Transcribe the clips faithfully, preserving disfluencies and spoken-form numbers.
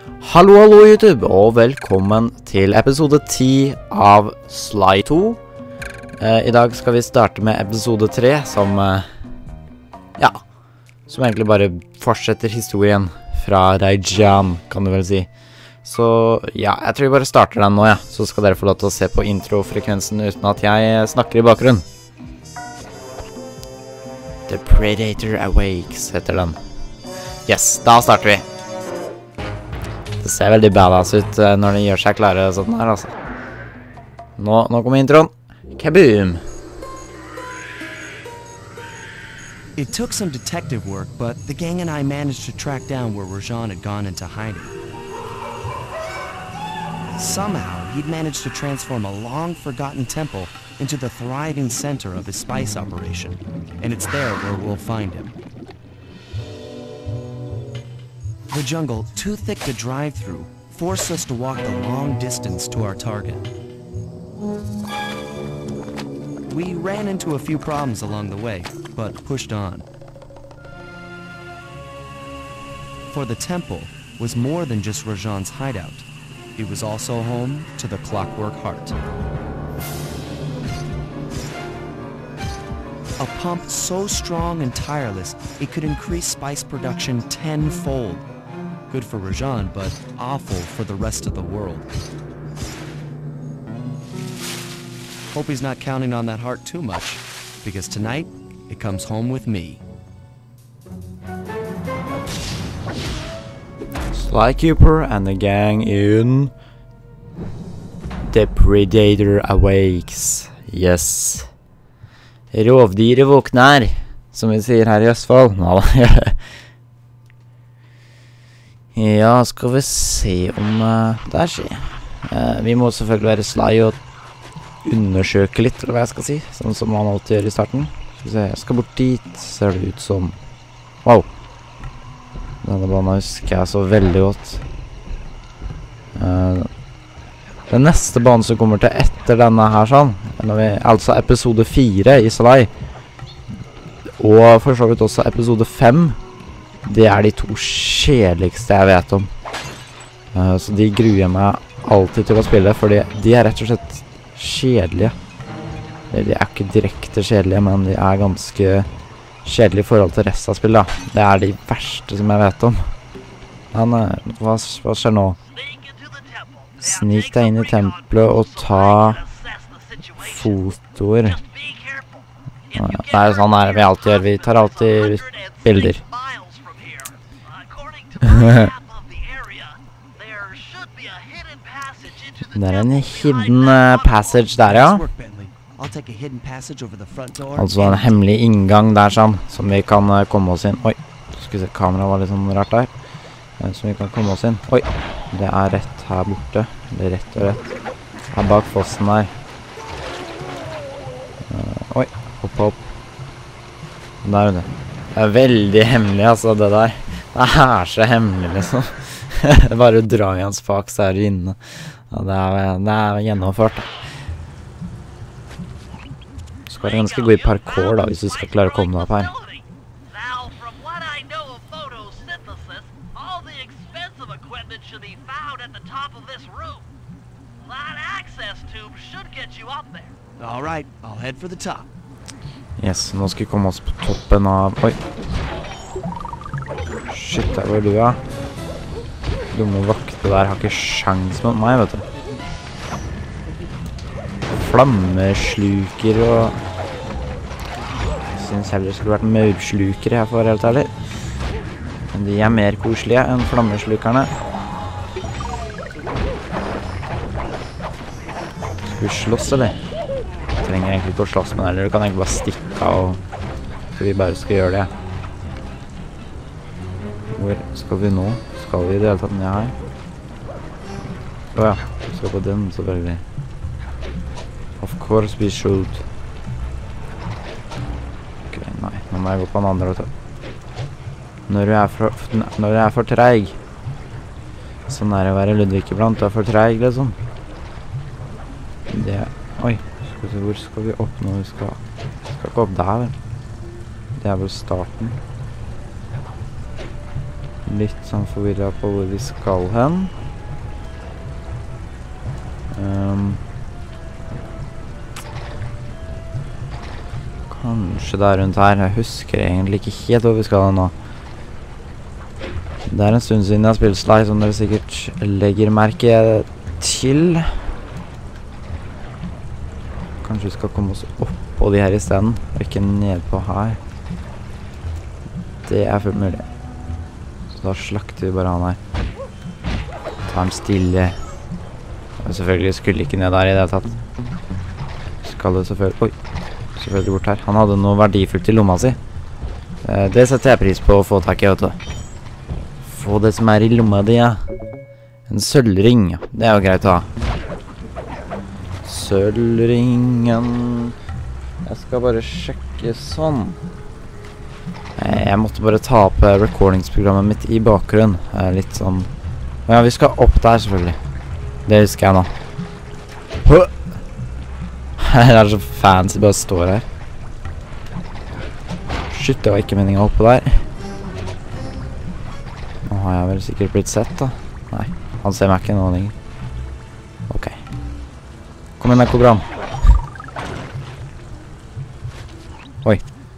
Hallo, hallo YouTube, og velkommen til episode ti av Sly to. Eh, I dag skal vi starte med episode tre, som, eh, ja, som egentlig bare fortsetter historien fra Raijaan, kan du vel si. Så, ja, jeg tror vi bare starter den nå, ja. Så skal dere få lov til å se på introfrekvensen uten at jeg snakker i bakgrunnen. The Predator Awakes heter den. Yes, da starter vi. Det ser veldig badass ut uh, når de gjør seg klare sånn her, altså. Nå, nå kommer introen. Kaboom! It took some detective work, but the gang and I managed to track down where Rajan had gone into hiding. Somehow, he'd managed to transform a long-forgotten temple into the thriving center of his spice operation, and it's there where we'll find him. The jungle, too thick to drive through, forced us to walk the long distance to our target. We ran into a few problems along the way, but pushed on. For the temple was more than just Rajan's hideout. It was also home to the Clockwork Heart. A pump so strong and tireless, it could increase spice production tenfold. Good for Rajan, but awful for the rest of the world. Hope he's not counting on that heart too much, because tonight, it comes home with me. Sly Cooper and the gang in The Predator Awakes. Yes. Rovdyret våkner, som vi sier her i Østfold. Ja, skal vi se om uh, det er skje. Uh, vi må selvfølgelig være Sly og undersøke litt, eller hva jeg skal si, sånn som man alltid gjør i starten. Skal vi se, jeg skal bort dit, ser det ut som... Wow! Denne banen husker jeg så veldig godt. Uh, den neste banen som kommer til etter denne her sånn, vi, altså episode fire i Sly, og for så vidt også episode fem, det er de to kjedeligste jeg vet om. Uh, så de gruer jeg meg alltid til å spille, fordi de er rett og slett kjedelige. De er ikke direkte kjedelige, men de er ganske kjedelige i forhold til resten av spillet. Det er de verste som jeg vet om. Men uh, hva, hva skjer nå? Snik deg inn i tempelet og ta fotoer. Uh, det er sånn her vi alltid gjør. Vi tar alltid bilder. Det er en hidden uh, passage der, ja. Altså en hemmelig inngang der, sånn, som vi kan uh, komme oss inn. Oi, skal vi se, kameraet var litt sånn rart der. Uh, som vi kan komme oss inn. Oi, det er rett her borte. Det er rett og rett. Her bak fossen der. Uh, oi, hopp, hopp. Der er det. Det er veldig hemmelig, altså, det der. Det er så hemmelig, liksom. Bare dra i hans fak, så er du inne. Ja, det, er, det er gjennomført. Du skal være ganske god i parkour, da, hvis du skal klare å komme deg opp her. All right, I'll head for the top. Yes, nå skal vi komme oss på toppen av... Oi. Shit, der var du, ja. Dumme vakte der har ikke sjans mot meg, vet du. Flammesluker og... Jeg synes heller det skulle vært maursluker her, for helt ærlig. Men de er mer koselige enn flammeslukerne. Skal vi slåss, eller? Jeg trenger egentlig ikke å slåss med det, eller du kan egentlig bare stikke av, og... Så vi bare skal gjøre det. Hvor skal vi nå? Skal vi i det hele tatt ned her? Åja, vi skal på den, selvfølgelig. Of course we should. Ok, nei, nå må jeg gå på den andre. Når du er for, når du er for treig. Sånn er det å være Ludvig iblant, du er for treig, liksom. Det, oi, skal vi se, hvor skal vi opp nå? Vi skal, vi skal ikke opp der, vel? Det er vel starten. Litt sånn forvirret på hvor vi skal hen. Um, kanskje det er rundt her. Jeg husker egentlig ikke helt hvor vi skal hen nå. Det er en stund siden jeg har spilt Sly, som dere sikkert legger merke til. Kanskje vi skal komme oss opp på de her i stedet, og ikke ned på her. Det er fullt mulig. Så da slakter vi bare han her. Ta ham stille. Og selvfølgelig skulle ikke ned der i det hele tatt. Skal det selvfølgelig... Oi! Selvfølgelig bort her. Han hadde noe verdifullt i lomma si. Eh, det setter jeg pris på å få tak i, vet du. Få det som er i lomma di, ja. En sølvring. Det er jo greit å ha. Sølvringen. Jeg skal bare sjekke sånn. Jeg måtte bare ta opp recordingsprogrammet mitt i bakgrunnen. Litt sånn... Ja, vi skal opp der selvfølgelig. Det husker jeg nå. Hø! Det er så fancy bare står her. Shit, det var ikke meningen å hoppe der. Nå har jeg vel sikkert blitt sett da. Nei, han ser meg ikke nå lenger. Ok. Kom igjen, Kobran. Oi.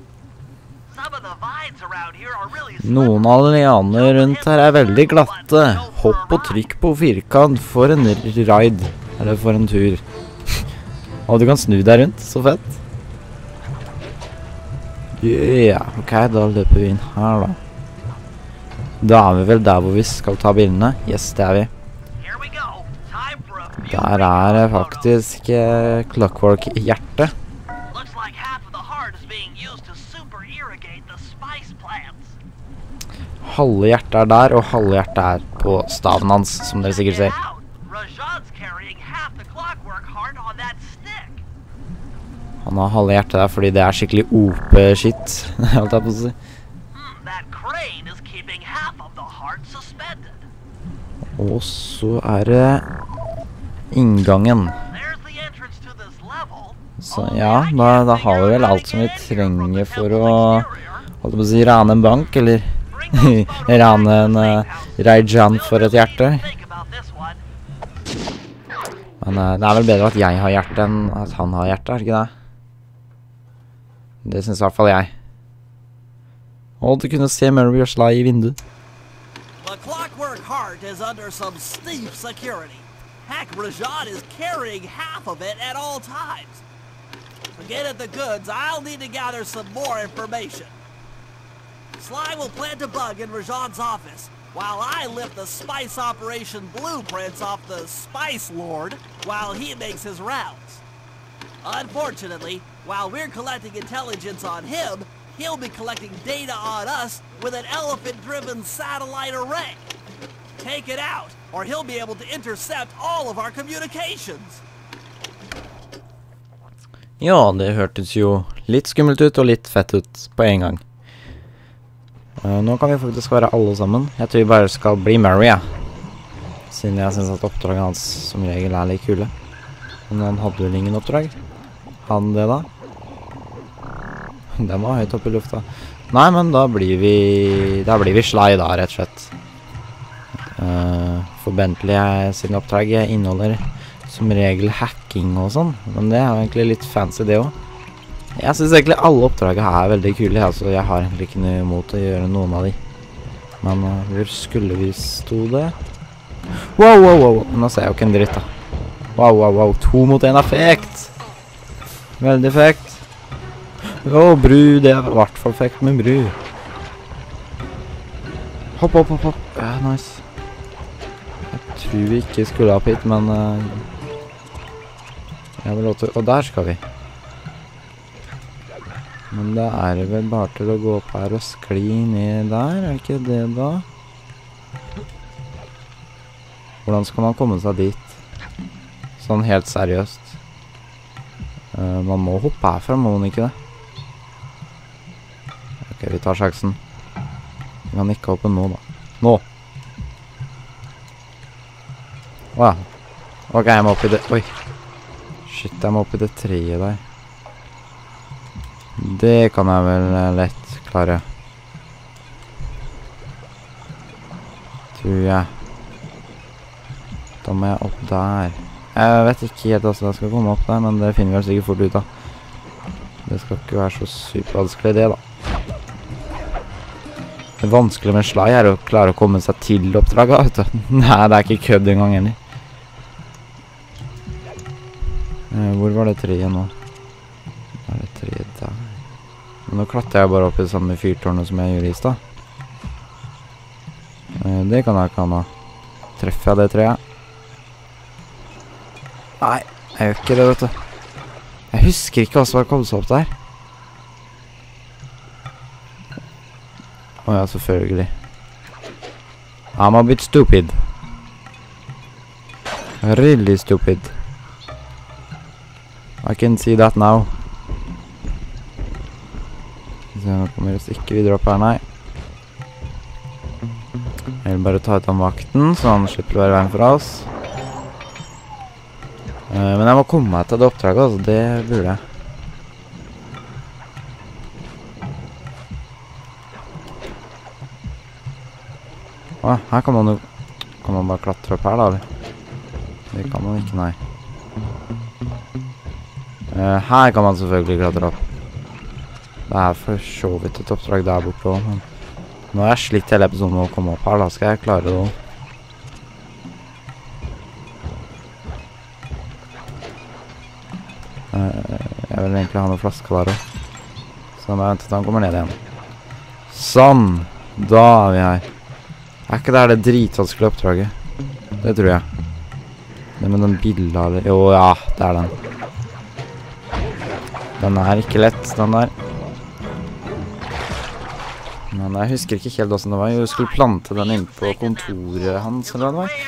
Noen av lianer rundt her er veldig glatte. Hopp og trykk på firkant for en ride. Eller for en tur. Og du kan snu deg rundt. Så fett. Yeah, ok, da løper vi inn her da. Da er vi vel der hvor vi skal ta bildene. Yes, det er vi. Der er det faktisk eh, Clockwork hjerte. Halve hjertet er der, og halve hjertet er på staven hans, som dere sikkert ser. Han har halve hjertet der fordi det er skikkelig O P-shit, alt jeg på å si. Og så er det inngangen. Så ja, da, da har vi vel alt som vi trenger for å, holdt jeg på å si, rane en bank, eller rane en uh, Rajan for et hjerte. Men uh, det er vel bedre at jeg har hjerte enn at han har hjerte, er det ikke det? Det synes i hvert fall jeg. Og du kunne se Mary og Sly i vinduet. The Clockwork Heart is under some steep security. Heck, Rajan is carrying half of it at all times. To get at the goods, I'll need to gather some more information. Sly will plant a bug in Rajan's office, while I lift the spice operation blueprints off the Spice Lord while he makes his rounds. Unfortunately, while we're collecting intelligence on him, he'll be collecting data on us with an elephant-driven satellite array. Take it out, or he'll be able to intercept all of our communications. Ja, det hørtes jo litt skummelt ut og litt fett ut på en gang. Uh, nå kan vi faktisk være alle sammen. Jeg tror vi bare skal bli Mary, ja. Siden jeg synes at oppdraget hans som regel er litt kule. Men han hadde vel ingen oppdrag. Han det da? Den var høyt oppe i lufta. Nei, men da blir vi... Da blir vi Sly da, rett og slett. Uh, for Bentley sin oppdrag inneholder som regel hacking og sånn. Men det er jo egentlig litt fancy det også. Jeg synes egentlig alle oppdraget her er veldig kule, altså jeg har egentlig ikke noe imot å gjøre noen av de. Men uh, hvor skulle vi stå det? Wow, wow, wow, nå ser jeg jo ikke en dritt da. Wow, wow, wow, to mot en effekt! Veldig effekt. Åh, bru, det er i hvert fall effekt med bru. Hopp, hopp, hopp, hopp. Ja, nice. Jeg tror vi ikke skulle opp hit, men... Uh, jeg vil låte... Og der skal vi. Men da er det vel bare til å gå opp her og skli ned der, er ikke det da? Hvordan skal man komme seg dit? Sånn helt seriøst. Uh, man må hoppe herfra, må man ikke det? Ok, vi tar sjaksen. Vi kan ikke hoppe nå da. Nå! Åja. Ok, jeg må opp i det... Oi. Shit, jeg må opp i det treet der. Det kan jeg vel lett klare. Tror jeg. Da må jeg opp der. Jeg vet ikke helt hvordan jeg skal komme opp der, men det finner vi sikkert fort ut av. Det skal ikke være så supervanskelig det, da. Det vanskelige med Sly er å klare å komme seg til oppdraget, vet du. Nei, det er ikke kødd engang heller. Eh, hvor var det treet nå? Hvor er det treet der? Men nå klatrer jeg bare opp i det samme fyrtårnet som jeg gjorde i sted. Eh, det kan jeg ikke ha nå. Treffer jeg det treet? Nei, jeg gjør ikke det, vet du. Jeg husker ikke hva som har kommet seg opp der. Åja, selvfølgelig. I'm a bit stupid. Really stupid. I can see that now. Så nå kommer vi oss ikke videre opp her, nei. Jeg vil bare ta ut av vakten, så han slipper å være veien for oss. Uh, men jeg må komme meg til det oppdraget, altså. Det burde jeg. Åh, her kan man jo... Kan man bare klatre opp her, da, eller? Det kan man ikke, nei. Uh, her kan man selvfølgelig klatre opp. Det er for så vidt et oppdrag der borte også, men... Nå har jeg slitt hele episoden med å komme opp her, da skal jeg klare det også. Jeg vil egentlig ha noen flasker der også. Så da må jeg vente til han kommer ned igjen. Sånn! Da er vi her. Er ikke det her det dritvanskelige oppdraget? Det tror jeg. Det med den bilda eller... Jo, ja, det er den. Den er ikke lett, den der. Men jeg husker ikke helt hvordan det var. Jeg skulle plante den inn på kontoret hans, eller hva det var.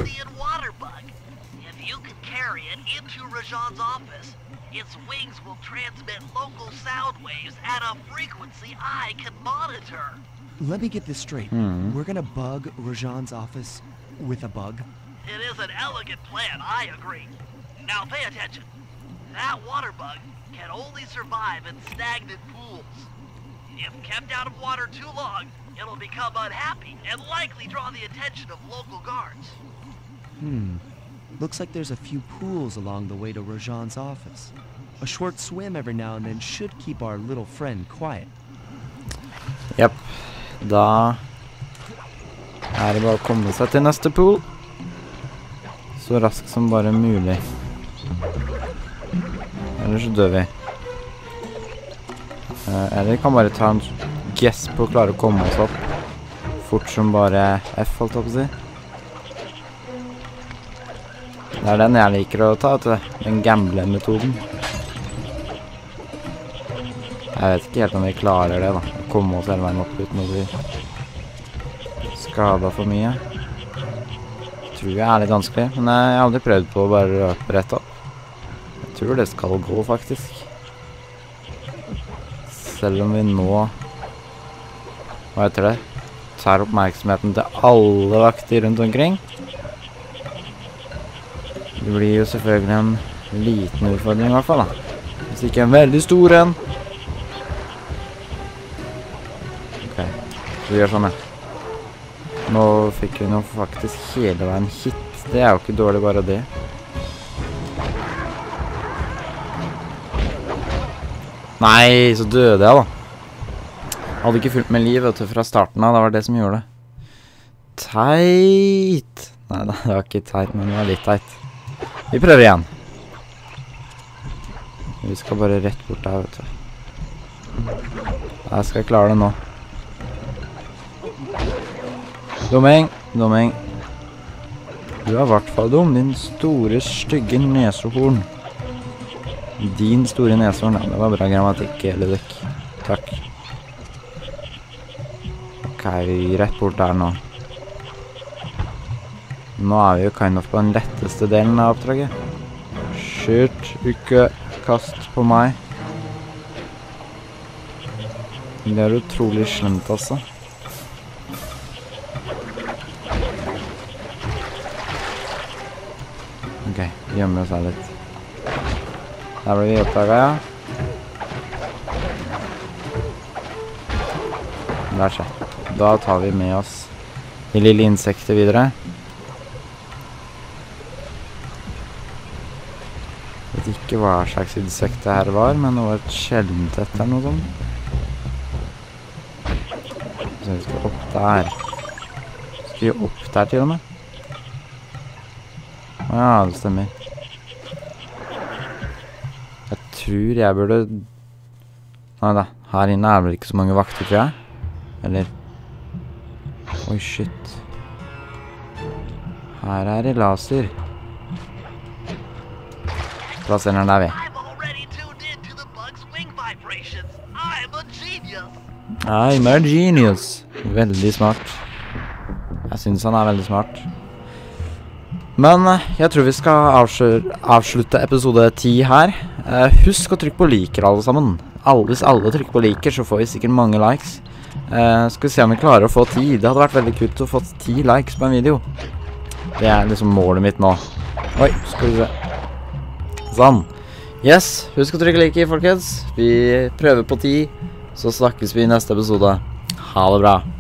Its wings will transmit local sound waves at a frequency I can monitor. Let me get this straight. Hmm. We're gonna bug Rajan's office with a bug? It is an elegant plan, I agree. Now pay attention. That water bug can only survive in stagnant pools. If kept out of water too long, it'll become unhappy and likely draw the attention of local guards. Hmm. Looks like there's a few pools along the way to Rajan's office. A short swim every now and then should keep our little friend quiet. Japp. Da er det bare å komme seg til neste pool. Så raskt som bare mulig. Eller så dør vi. Uh, eller vi kan bare ta en guess på å klare å komme oss opp. Fort som bare F, holdt jeg på å si. Det er den jeg liker å ta, vet du. Den gamble-metoden. Jeg vet ikke helt om vi klarer det, da. Å komme oss hele veien opp uten å bli skadet for mye. Jeg tror jeg er litt vanskelig, men jeg har aldri prøvd på å bare røpe rett opp. Jeg tror det skal gå, faktisk. Selv om vi nå, hva heter det, tar oppmerksomheten til alle vakter rundt omkring. Det blir jo selvfølgelig en liten utfordring i hvert fall, da. Hvis ikke en veldig stor en. Ok, så vi gjør sånn, ja. Nå fikk vi nå faktisk hele veien hit. Det er jo ikke dårlig bare det. Nei, så døde jeg da. Hadde ikke fulgt med liv, vet du, fra starten av. Det var det som gjorde det. Teit! Nei, det var ikke teit, men det var litt teit. Vi prøver igjen. Vi skal bare rett bort der, vet du. Jeg skal klare det nå. Dumming, dumming. Du er i hvert fall dum, din store, stygge nesehorn. Din store nesehorn, ja, det var bra grammatikk, Ludvig. Takk. Ok, vi er rett bort der nå. Nå er vi jo kind of på den letteste delen av oppdraget. Skyt, ikke kast på meg. Det er utrolig slemt, altså. Ok, vi gjemmer oss her litt. Der ble vi oppdaget, ja. Der skjer. Da tar vi med oss i lille insekter videre. Jeg vet ikke hva slags insekt det her var, men det var et sjeldent et eller noe sånt. Så vi skal opp der. Skal vi opp der til og med? Ja, det stemmer. Jeg tror jeg burde... Nei da, her inne er vel ikke så mange vakter, tror jeg. Eller... Oi, shit. Her er det laser. Plasserer den der, vi. I'm a genius. Veldig smart. Jeg synes han er veldig smart. Men jeg tror vi skal avslutte, avslutte episode ti her. Uh, husk å trykke på liker alle sammen. Alle, hvis alle trykker på liker, så får vi sikkert mange likes. Uh, skal vi se om vi klarer å få ti. Det hadde vært veldig kult å få ti likes på en video. Det er liksom målet mitt nå. Oi, skal vi se. Sånn. Yes, husk å trykke like, folkens. Vi prøver på ti, så snakkes vi i neste episode. Ha det bra.